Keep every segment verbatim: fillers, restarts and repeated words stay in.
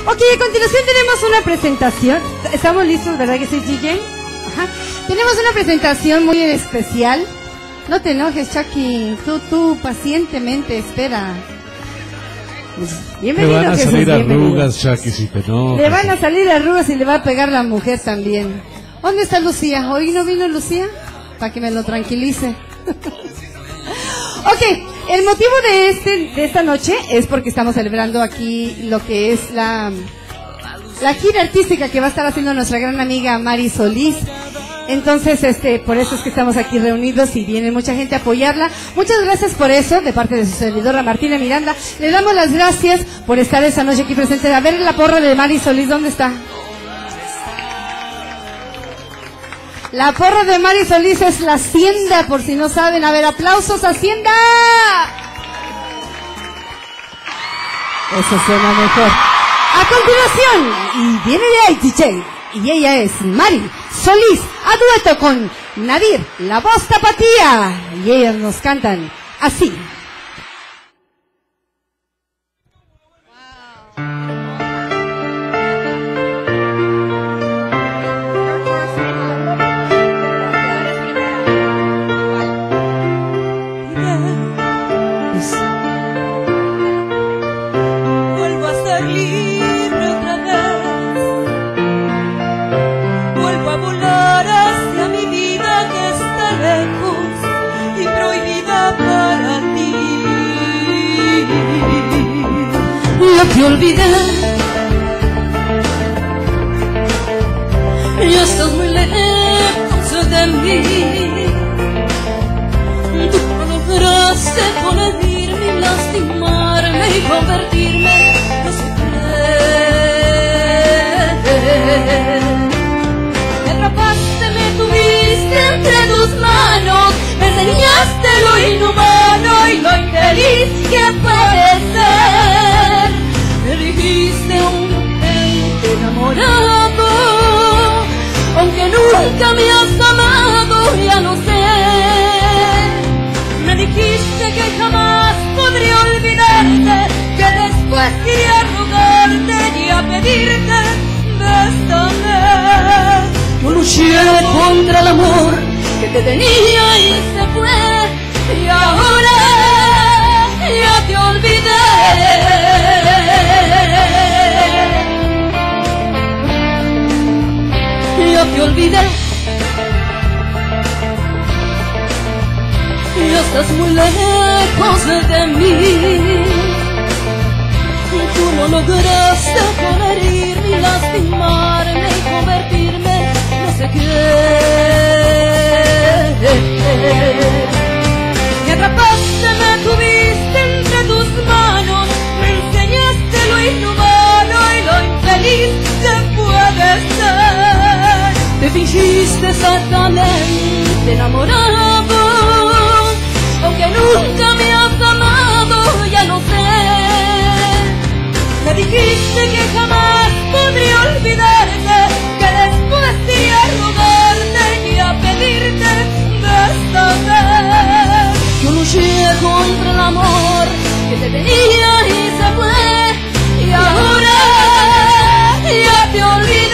Ok, a continuación tenemos una presentación. ¿Estamos listos, verdad que sí, D J? Ajá. Tenemos una presentación muy especial. No te enojes, Chucky. Tú, tú, pacientemente espera. Bienvenido, Le van a Jesús, salir bienvenido. arrugas, Chucky, si te enojas. Le van a salir arrugas y le va a pegar la mujer también. ¿Dónde está Lucía? ¿Hoy no vino Lucía? Para que me lo tranquilice. Ok, el motivo de este de esta noche es porque estamos celebrando aquí lo que es la, la gira artística que va a estar haciendo nuestra gran amiga Mari Solís. Entonces, este, por eso es que estamos aquí reunidos y viene mucha gente a apoyarla. Muchas gracias por eso, de parte de su servidora Martina Miranda. Le damos las gracias por estar esa noche aquí presente. A ver la porra de Mari Solís, ¿dónde está? La porra de Mari Solís es la Hacienda, por si no saben. A ver, aplausos, Hacienda. Eso suena mejor. A continuación, y viene de ahí, D J, y ella es Mari Solís, a dueto con Nadir, la voz tapatía, y ellos nos cantan así. Te olvidé, ya estás muy lejos de mí. Tú no lograste conocerme y lastimarme y convertirme en sufrir. Me atrapaste, me tuviste entre tus manos, me enseñaste lo inhumano y lo infeliz que puede ser. Me dijiste un ente enamorado, aunque nunca me has amado, ya lo sé. Me dijiste que jamás podría olvidarte, que después iría a rogarte y a pedirte bésame. Yo luché contra el amor que te tenía y se fue, y ahora ya te olvidé. Ya te olvidé, ya estás muy lejos de mí. Tú no lograste con herirme y lastimarme y convertirme en no sé qué. Me atrapaste, me tuviste entre tus manos, me enseñaste lo inhumano y lo infeliz que puede ser. Te fingiste exactamente enamorado, aunque nunca me has amado, ya lo sé. Me dijiste que jamás podría olvidarte, que después iría a rogarte y a pedirte bésame. Yo luché contra el amor que te tenía y se fue, y ahora ya te olvidé.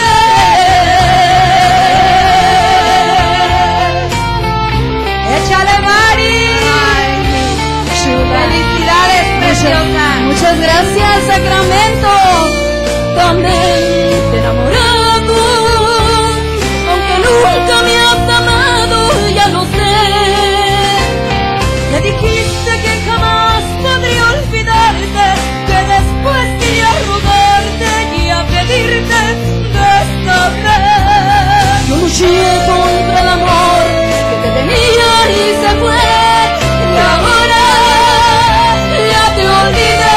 ¡Échale, Mari! ¡Felicidades, preciosa! Muchas gracias, Sacramento. También te enamorado, aunque nunca me has amado, ya lo sé. Me dijiste que jamás podría olvidarte, que después iría a rogarte y a pedirte bésame. Yo luché contra el amor que te tenía y se fue, y ahora ya te olvidé.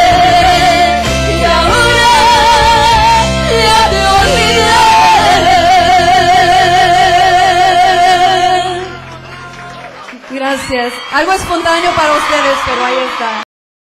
Y ahora ya te olvidé. Gracias. Algo espontáneo para ustedes, pero ahí está.